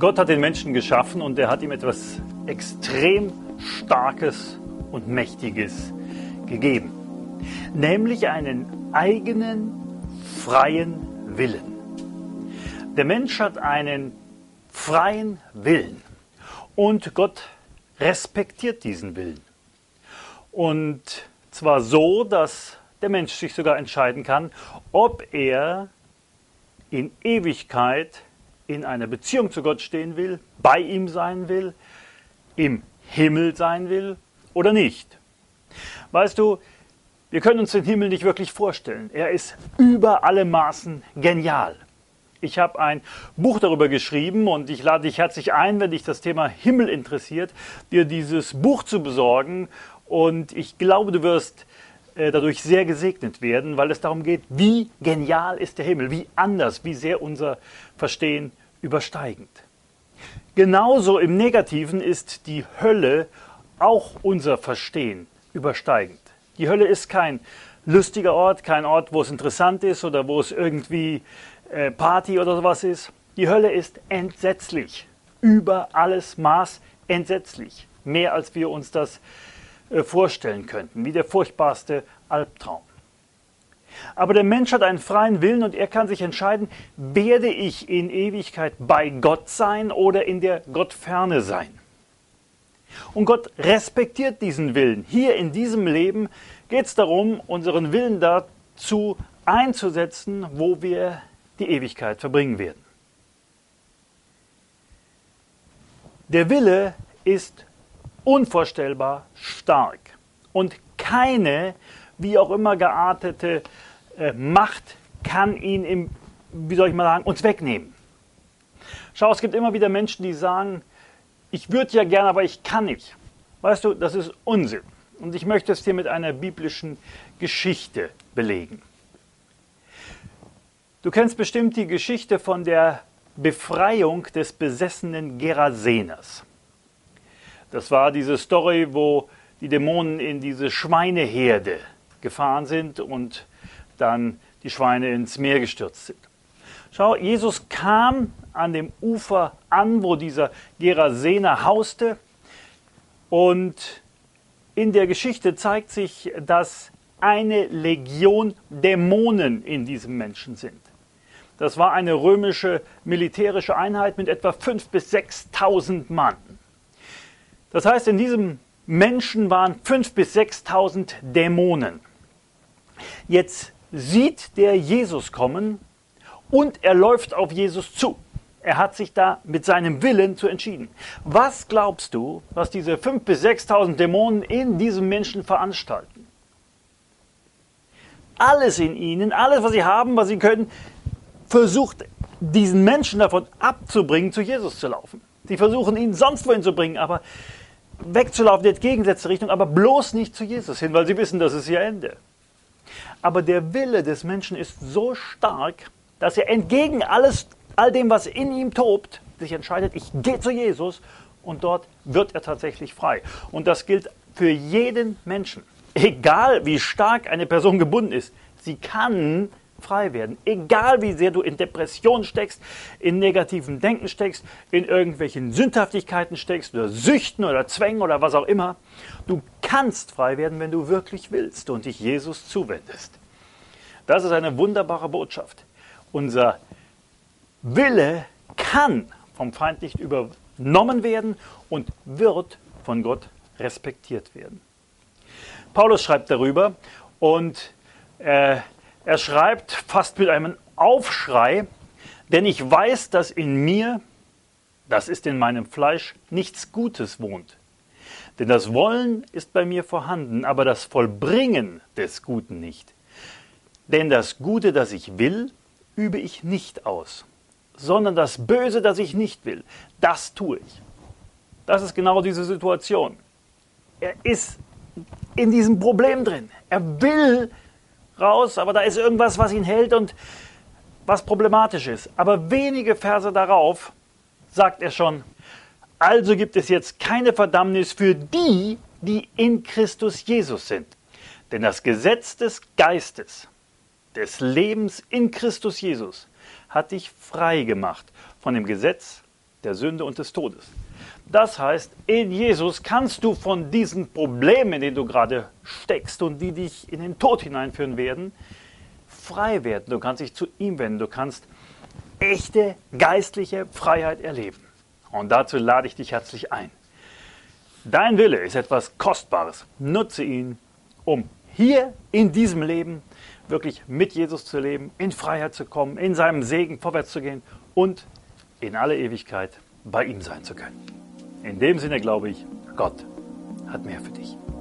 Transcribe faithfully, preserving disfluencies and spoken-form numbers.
Gott hat den Menschen geschaffen und er hat ihm etwas extrem Starkes und Mächtiges gegeben. Nämlich einen eigenen, freien Willen. Der Mensch hat einen freien Willen und Gott respektiert diesen Willen. Und zwar so, dass der Mensch sich sogar entscheiden kann, ob er in Ewigkeit in einer Beziehung zu Gott stehen will, bei ihm sein will, im Himmel sein will oder nicht. Weißt du, wir können uns den Himmel nicht wirklich vorstellen. Er ist über alle Maßen genial. Ich habe ein Buch darüber geschrieben und ich lade dich herzlich ein, wenn dich das Thema Himmel interessiert, dir dieses Buch zu besorgen. Und ich glaube, du wirst äh, dadurch sehr gesegnet werden, weil es darum geht, wie genial ist der Himmel, wie anders, wie sehr unser Verstehen übersteigend. Genauso im Negativen ist die Hölle auch unser Verstehen übersteigend. Die Hölle ist kein lustiger Ort, kein Ort, wo es interessant ist oder wo es irgendwie äh, Party oder sowas ist. Die Hölle ist entsetzlich, über alles Maß entsetzlich, mehr als wir uns das äh, vorstellen könnten, wie der furchtbarste Albtraum. Aber der Mensch hat einen freien Willen und er kann sich entscheiden, werde ich in Ewigkeit bei Gott sein oder in der Gottferne sein. Und Gott respektiert diesen Willen. Hier in diesem Leben geht es darum, unseren Willen dazu einzusetzen, wo wir die Ewigkeit verbringen werden. Der Wille ist unvorstellbar stark und keine, wie auch immer geartete äh, Macht kann ihn, im, wie soll ich mal sagen, uns wegnehmen. Schau, es gibt immer wieder Menschen, die sagen, ich würde ja gerne, aber ich kann nicht. Weißt du, das ist Unsinn. Und ich möchte es dir mit einer biblischen Geschichte belegen. Du kennst bestimmt die Geschichte von der Befreiung des besessenen Geraseners. Das war diese Story, wo die Dämonen in diese Schweineherde gefahren sind und dann die Schweine ins Meer gestürzt sind. Schau, Jesus kam an dem Ufer an, wo dieser Gerasener hauste. Und in der Geschichte zeigt sich, dass eine Legion Dämonen in diesem Menschen sind. Das war eine römische militärische Einheit mit etwa fünftausend bis sechstausend Mann. Das heißt, in diesem Menschen waren fünftausend bis sechstausend Dämonen. Jetzt sieht der Jesus kommen und er läuft auf Jesus zu. Er hat sich da mit seinem Willen zu entschieden. Was glaubst du, was diese fünftausend bis sechstausend Dämonen in diesem Menschen veranstalten? Alles in ihnen, alles, was sie haben, was sie können, versucht diesen Menschen davon abzubringen, zu Jesus zu laufen. Sie versuchen ihn sonst wohin zu bringen, aber wegzulaufen in die entgegengesetzte Richtung, aber bloß nicht zu Jesus hin, weil sie wissen, das ist ihr Ende. Aber der Wille des Menschen ist so stark, dass er entgegen alles, all dem, was in ihm tobt, sich entscheidet, ich gehe zu Jesus und dort wird er tatsächlich frei. Und das gilt für jeden Menschen. Egal wie stark eine Person gebunden ist, sie kann frei werden. Egal wie sehr du in Depressionen steckst, in negativen Denken steckst, in irgendwelchen Sündhaftigkeiten steckst oder Süchten oder Zwängen oder was auch immer. Du kannst frei werden, wenn du wirklich willst und dich Jesus zuwendest. Das ist eine wunderbare Botschaft. Unser Wille kann vom Feind nicht übernommen werden und wird von Gott respektiert werden. Paulus schreibt darüber und äh, er schreibt fast mit einem Aufschrei, denn ich weiß, dass in mir, das ist in meinem Fleisch, nichts Gutes wohnt. Denn das Wollen ist bei mir vorhanden, aber das Vollbringen des Guten nicht. Denn das Gute, das ich will, übe ich nicht aus, sondern das Böse, das ich nicht will, das tue ich. Das ist genau diese Situation. Er ist in diesem Problem drin. Er will raus, aber da ist irgendwas, was ihn hält und was problematisch ist. Aber wenige Verse darauf sagt er schon, also gibt es jetzt keine Verdammnis für die, die in Christus Jesus sind. Denn das Gesetz des Geistes, des Lebens in Christus Jesus, hat dich frei gemacht von dem Gesetz der Sünde und des Todes. Das heißt, in Jesus kannst du von diesen Problemen, in denen du gerade steckst und die dich in den Tod hineinführen werden, frei werden. Du kannst dich zu ihm wenden. Du kannst echte geistliche Freiheit erleben. Und dazu lade ich dich herzlich ein. Dein Wille ist etwas Kostbares. Nutze ihn, um hier in diesem Leben wirklich mit Jesus zu leben, in Freiheit zu kommen, in seinem Segen vorwärts zu gehen und in alle Ewigkeit bei ihm sein zu können. In dem Sinne glaube ich, Gott hat mehr für dich.